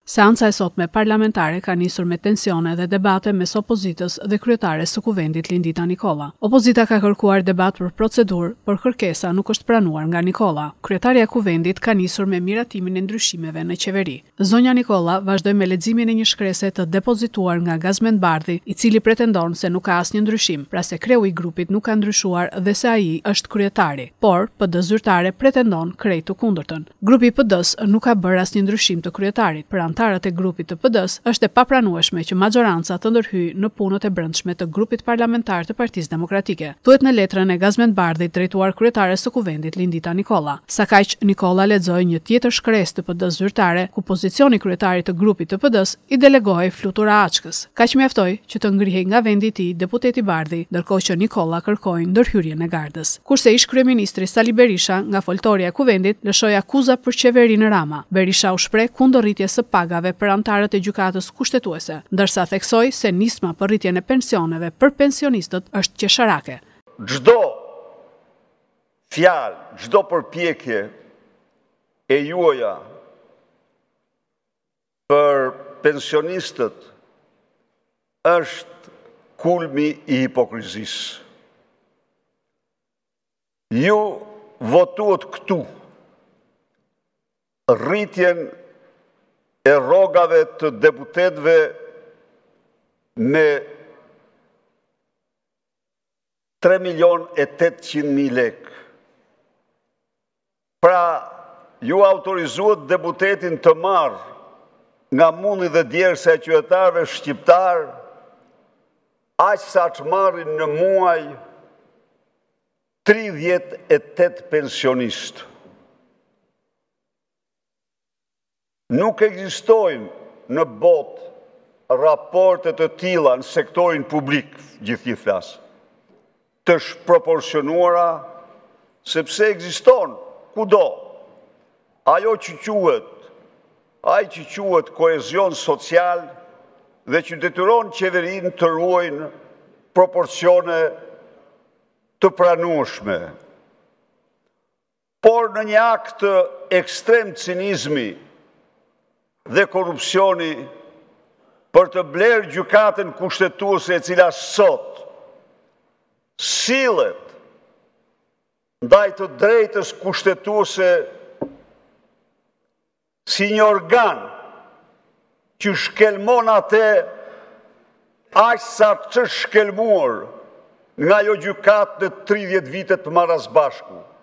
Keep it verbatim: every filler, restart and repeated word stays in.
Seanca e sotme parlamentare ka nisur me tensione dhe debate mes opozitës dhe kryetares së kuvendit Lindita Nikolla. Opozita ka kërkuar debat për procedurë, por kërkesa nuk është pranuar nga Nikolla. Kryetaria e kuvendit ka nisur me miratimin e ndryshimeve në qeveri. Zonja Nikolla vazhdoi me leximin e një shkrese të depozituar nga Gazmend Bardhi, i cili pretendon se nuk ka asnjë ndryshim, pra se kreu i grupit nuk ka ndryshuar dhe se ai është kryetari, por P D zyrtare pretendon krejt të kundërtën. Grupi P D-s nuk ka bërë asnjë ndryshim të kryetarit. Për antarët e grupit të P D-s është e papranueshme që maxhoranca të ndërhyjë në punët e brendshme të grupit parlamentar të Partisë Demokratike. Thuhet në letrën e Gazmend Bardhit drejtuar kryetares së kuvendit Lindita Nikolla. Sa kaq Nikolla lexoi një tjetër shkresë të P D zyrtare ku pozicioni kryetarit të grupit të P D-s i delegohej Flutura Açkës. Kaq mjaftoi që të ngrihej nga vendi i tij deputeti Bardhi, ndërkohë që Nikolla kërkoi ndërhyrjen e gardës. Kurse ish kryeministri Sali Berisha nga foltorja e kuvendit lëshoi akuza për qeverinë Rama. Berisha u shpreh kundër rritjes së pagave për antarët e gjykatës kushtetuese, ndërsa theksoi se nisma për rritjen e pensioneve për pensionistët është qesharake. Çdo fjalë, çdo përpjekje e juaja për pensionistët është kulmi i hipokrizisë. Ju votuat këtu rritjen e rrogave të deputetëve me tre milion e tetëqind mijë lekë. Pra, ju autorizuat deputetin të marrë nga mundi dhe djersa e qytetarëve shqiptar, aq sa që marrin në muaj tridhjetë e tetë pensionistë. Nuk ekzistojnë në botë raporte të tilla në sektorin publik, gjithë flas, të shproporcionuara, sepse ekziston kudo ajo që quhet, ai që quhet kohezion social dhe që detyron qeverinë të ruajnë proporcione të pranueshme. Por në një akt të ekstrem cinizmi dhe korupcioni për të blerë gjykatën kushtetuese e cila sot sillet ndaj të drejtës kushtetuese si një organ që shkelmon atë aq sa që shkelmuar nga ajo gjykatë në tridhjetë vitet të marrësbashku.